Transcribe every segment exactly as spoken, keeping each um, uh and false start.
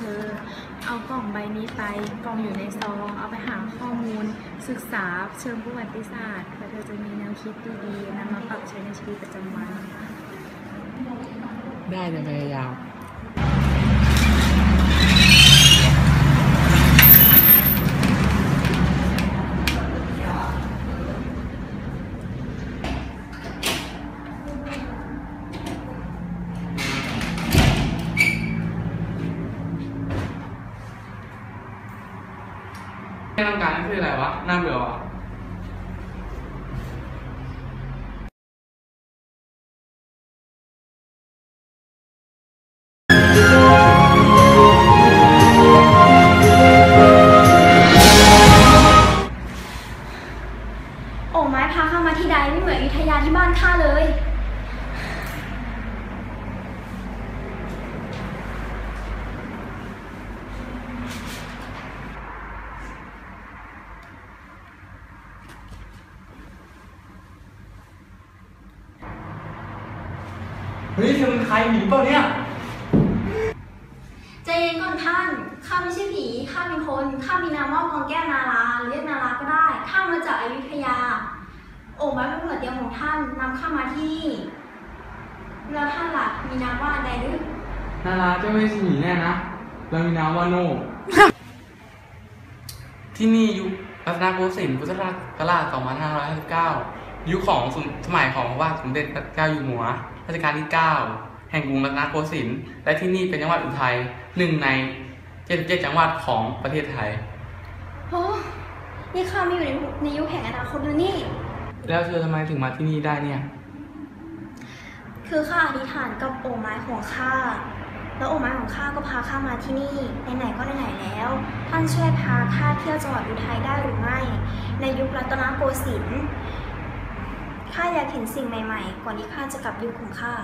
ธอเอากล่องใบนี้ไปกล่องอยู่ในซองเอาไปหาข้อมูลศึกษาเชิงประวัติศาสตร์เพื่อเธอจะมีแนวคิดดีๆนำมาปรับใช้ในชีวิตประจำวันได้จะพยายามไม่ต้องการนั่นคืออะไรวะน่าเบื่อวะโอ้ไม้พาข้ามาที่ใดไม่เหมือนอยุธยาที่บ้านข้าเลยเฮ้ยเธอเป็นใครหนีเปล่าเนี่ยใจเย็นก่อนท่านข้าไม่ใช่ผีข้าเป็นคนข้ามีนามว่ากองแก้วนาราหรือเรียกนาราก็ได้ข้ามาจากอยุธยาโอ้ไม้เป็นเหมือนเดียวของท่านนำข้ามาที่นี่แล้วท่านล่ะมีนามว่าอะไรหรือนาราเจ้าไม่ใช่หนีแน่นะเรามีนามว่าโน ที่นี่ยุครัตนโกสินทร์พุทธศักราชสองพันห้าร้อยห้าสิบเก้ายุคของสมัยของพระบาทสมเด็จพระเจ้าอยู่หัวรัชกาลที่เก้าแห่งกรุงรัตนโกสินทร์และที่นี่เป็นจังหวัดอุทัยหนึ่งในเจ็ดสิบเจ็ดจังหวัดของประเทศไทยโอ้นี่ข้าไม่อยู่ในในยุคแห่งอนาคตเลยนี่แล้วเธอทำไมถึงมาที่นี่ได้เนี่ยคือข้าอธิษฐานกับโอ่งไม้ของข้าแล้วโอ่งไม้ของข้าก็พาข้ามาที่นี่ไหนๆก็ไหนๆแล้วท่านช่วยพาข้าเที่ยวจังหวัดอุทัยได้หรือไม่ในยุครัตนโกสินทร์ข้าอยากเห็นสิ่งใหม่ๆก่อนที่ข้าจะกลับยุคของข้า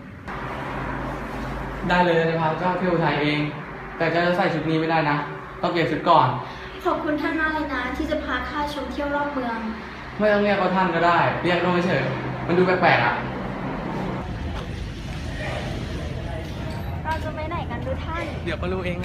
ได้เลยจะพาเจ้าเที่ยวอุทัยเองแต่เจ้าจะใส่ชุดนี้ไม่ได้นะต้องเปลี่ยนชุดก่อนขอบคุณท่านมากเลยนะที่จะพาข้าชมเที่ยวรอบเมืองไม่ต้องเรียกว่าท่านก็ได้เรียกโน้เฉยมันดูแปลกๆอ่ะเราจะไปไหนกันดูท่านเดี๋ยวก็รู้เองไง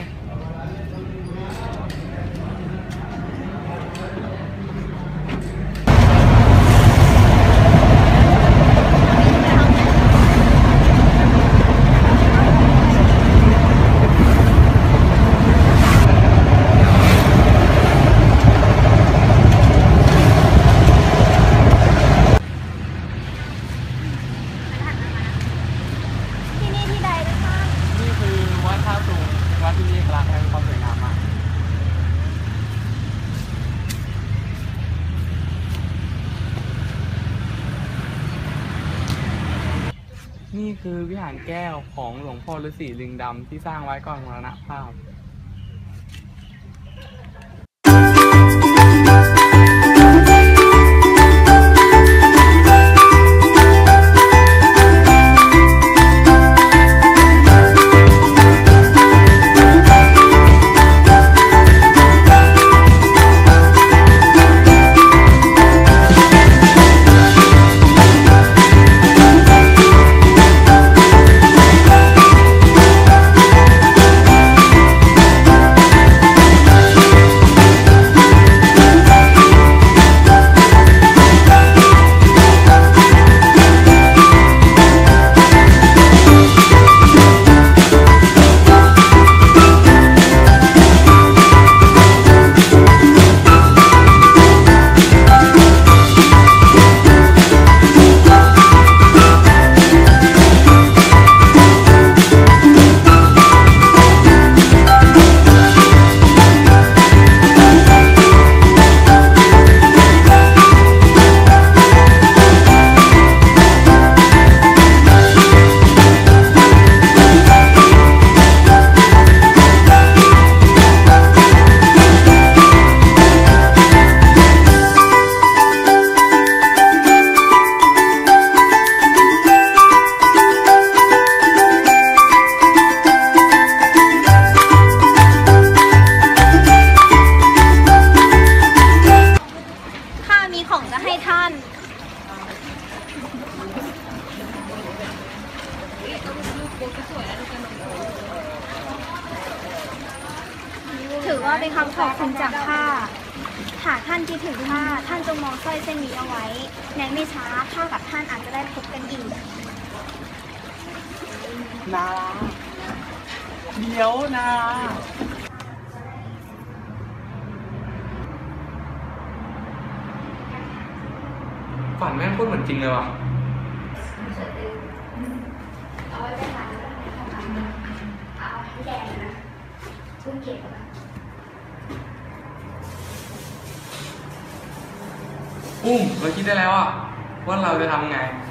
ที่นี่กำลังให้ความสวยงามมากนี่คือวิหารแก้วของหลวงพ่อฤาษีลิงดำที่สร้างไว้ก่อนมรณภาพว่าเป็นคำขอบคุณจากข้าหากท่านคิดถึงข้าท่านจงมองสร้อยเส้นนี้เอาไว้ในไม่ช้าข้ากับท่านอาจจะได้พบกันอีกนาราเดี๋ยวนาราฝันแม่งพูดเหมือนจริงเลยว่ะเอาไว้ไปทานเอาให้แดงนะทุ่งเก็บอุ้มเราคิดได้แล้วอ่ะว่าเราจะทำไง